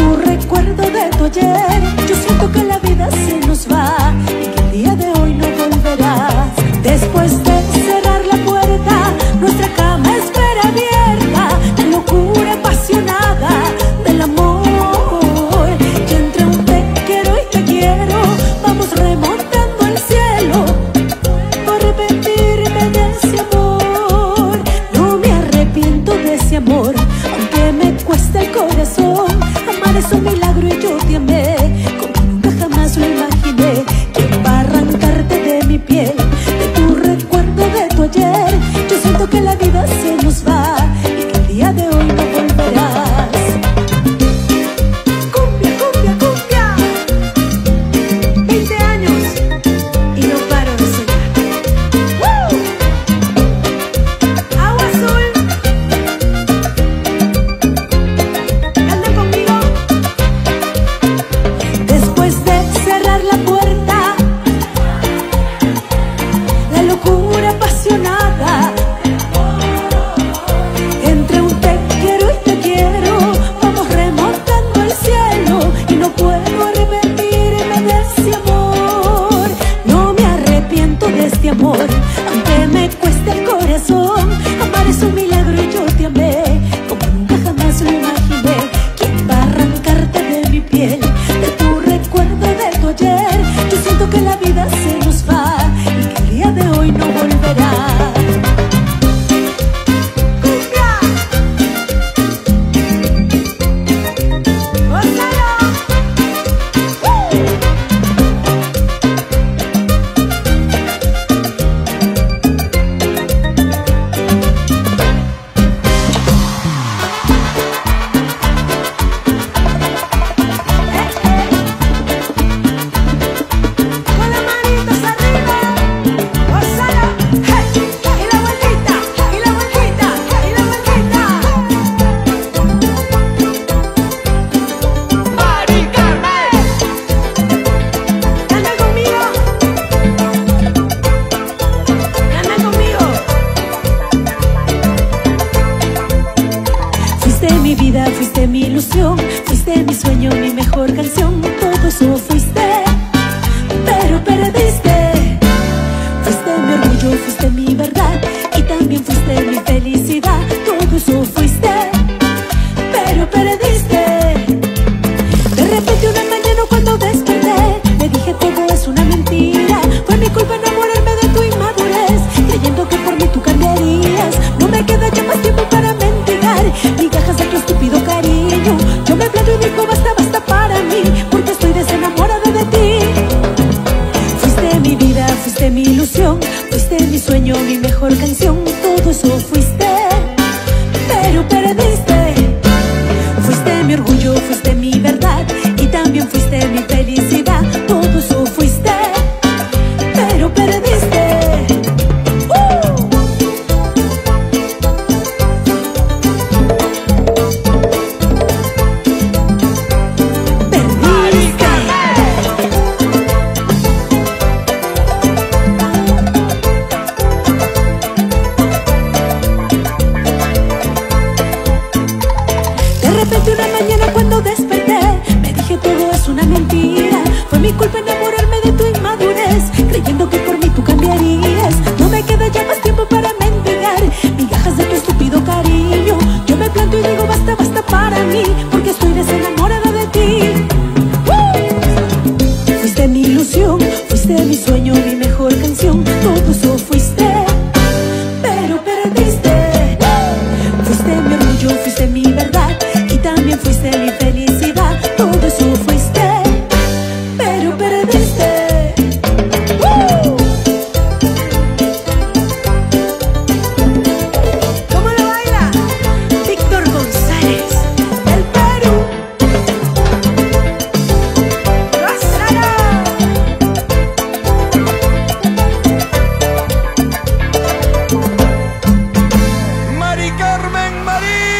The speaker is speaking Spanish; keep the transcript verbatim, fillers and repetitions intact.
tu recuerdo de tu ayer. Yo siento que la vida se nos va y que el día de hoy no volverás. Después de cerrar la puerta, nuestra cama espera abierta. La locura apasionada del amor. Y entre un te quiero y te quiero, vamos remontando el cielo por arrepentirme de ese amor. No me arrepiento de ese amor, aunque me cueste el corazón. Amar es un milagro y yo te amé como nunca jamás lo imaginé. ¿Quién va a arrancarte de mi piel, de tu recuerdo de tu ayer? Yo siento que la vida se nos va y que el día de hoy no volverás. Cumbia, cumbia, cumbia. veinte años y no paro de soñar. ¡Woo! Agua azul. ¿Andan conmigo? Después de cerrar la puerta, la locura apasionada. Entre un te quiero y te quiero, vamos remontando el cielo. Y no puedo arrepentirme de ese amor. No me arrepiento de este amor, aunque me cueste el corazón. Amar es un milagro y yo te amé como nunca jamás lo imaginé. ¿Quién va a arrancarte de mi piel, de tu recuerdo de tu ayer? Yo siento que la vida se nos va y que el día de hoy no volverá. ¡Cumbia! ¡Gózalo! ¡Uh! Con las manitos arriba, gózalo, hey, y la vueltita, y la vueltita, y la vueltita. Mari Carmen. Canta conmigo, canta conmigo. Fuiste mi vida, fuiste mi ilusión, fuiste mi sueño, mi mejor canción. Todo eso fuiste, pero perdiste. Fuiste mi orgullo, fuiste mi verdad y también fuiste mi felicidad. Todo eso fuiste, pero perdiste. De repente una mañana cuando desperté, me dije todo es una mentira. Fue mi culpa enamorarme de tu inmadurez, creyendo que por mí tú cambiarías. No me queda ya más tiempo para mendigar migajas de tu estúpido cariño. Yo me planto y digo basta, basta para mí, porque estoy desenamorada de ti. Fuiste mi vida, fuiste mi ilusión, fuiste mi sueño, mi mejor canción. Todo eso fuiste, pero perdiste. Fuiste mi orgullo, fuiste mi verdad y también fuiste mi felicidad. Todo eso fuiste, pero perdiste. ¡Uh! Mari Perdiste. De repente una mañana cuando desperté, me dije todo es una mentira. Fue mi culpa enamorarme de tu inmadurez, creyendo que por mí tú cambiarías. No me queda ya más tiempo para mendigar migajas de tu estúpido cariño. Yo me planto y digo basta, basta para mí, porque estoy desenamorada de ti. ¡Uh! Fuiste mi ilusión, fuiste mi sueño, mi mejor canción. Todo eso fuiste, pero perdiste. Fuiste mi orgullo, fuiste mi verdad y también fuiste mi felicidad. Todo eso fuiste, pero perdiste. ¡Uh! ¿Cómo lo baila? Víctor González, del Perú. ¡Gózalo! Mari Carmen Marí.